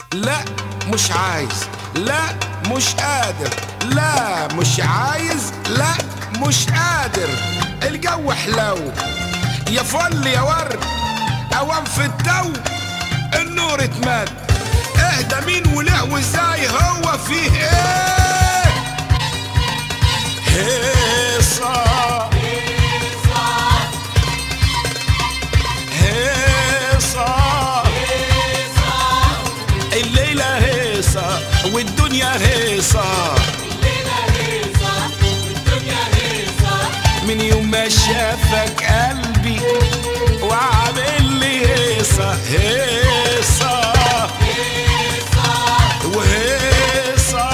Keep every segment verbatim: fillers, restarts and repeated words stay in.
لا مش عايز، لا مش قادر، لا مش عايز، لا مش قادر. الجو حلو يا فل يا ورد، اوام في التو النور اتمد. اهدى مين وله وازاي هو فيه ايه؟ هيصة هيصة الليلة هيصة والدنيا هيصة، الليلة هيصة والدنيا هيصة. من يوم ما شافك قلبي وعامل لي هيصة هيصة وهيصة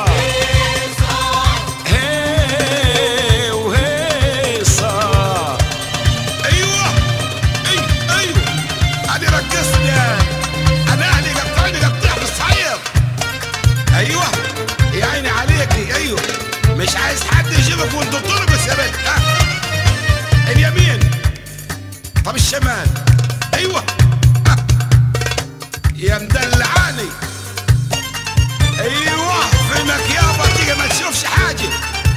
هي وهيصة. ايوه ايوه ايوه ادي ركزني انا، اهلي قطعني قطيع بالصعيد. ايوه يا عيني عليكي. ايوه مش عايز حد يجيبك وانت ترقص يا بنت. ها اليمين، طب الشمال. ايوه ها. يا مدلعاني. ايوه فينك يابا تيجي ما تشوفش حاجه.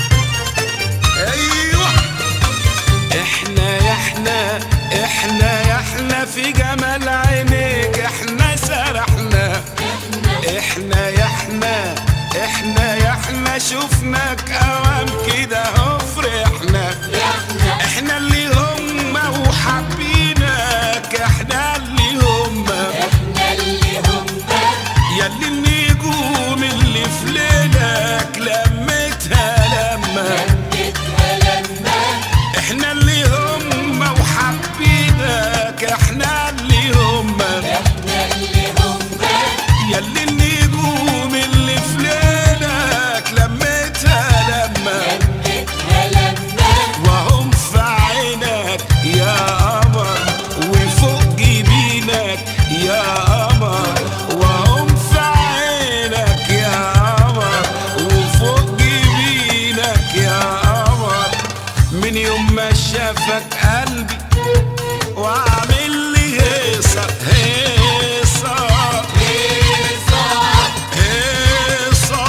ايوه احنا يا احنا احنا يا احنا في جمال عينيك احنا سرحنا. احنا يا احنا احنا يا احنا شفناك اوام كده اهو فرحنا. احنا اللي هم وحابينك، احنا اللي هم احنا اللي هم ياللي النجوم اللي في ليلك لمتها لما لمتها لما. احنا اللي هم وحابينك، احنا اللي هم احنا اللي هم ياللي النجوم اللي في ليلك لمتها لما لمتها لما. وهم في عينك يا قمر وفوق جبينك يا قمر، وهم في عينك يا قمر وفوق جبينك يا قمر. من يوم ما شافك قلبي وعامل لي هيصة هيصة هيصة هيصة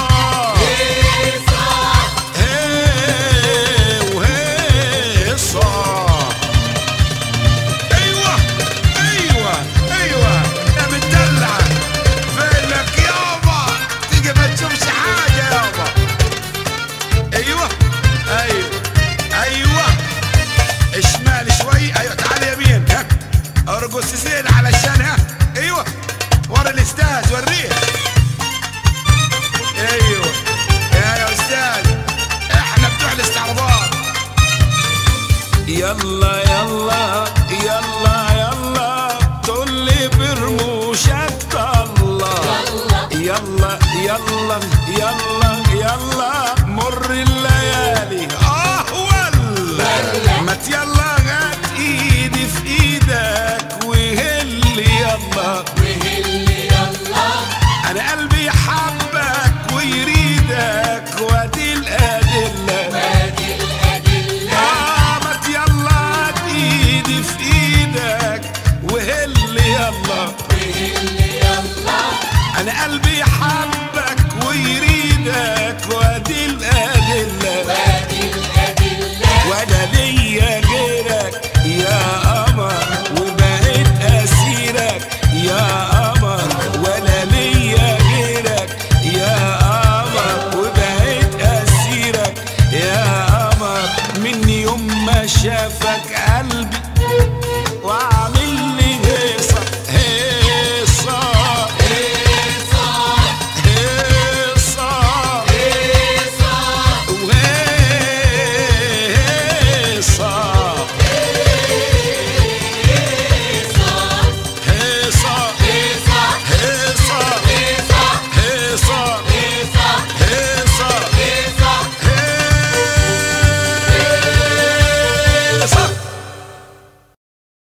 هيصة هي وهيصة. ايوه ايوه ايوه يا مدلع فينك يابا تيجي ما تشوفش حاجه يابا. ايوه ايوه ايوه شمال شوي. ايوه تعال يمين. ها ارقص زين علشان ها. ايوه ورا الاستاذ وريه. ايوه يا يا استاذ احنا بتوع الاستعراضات. يلا يلا يلا يلا طلي برموشك طلع. يلا يلا يلا يلا مر الليالي اه ولا ما يلا غات ايدي في ايدك وهل يلا وهل يلا. انا قلبي حبك ويريدك وادي الادله وادي الأدلة. اه ما يلا غات ايدي في ايدك وهل يلا وهل يلا. انا قلبي حبك ويريدك وادي الادله وادي الأدلة. وانا ليا غيرك يا قمر وبقيت اسيرك يا قمر، وانا ليا غيرك يا قمر وبقيت اسيرك يا قمر. من يوم ما شافك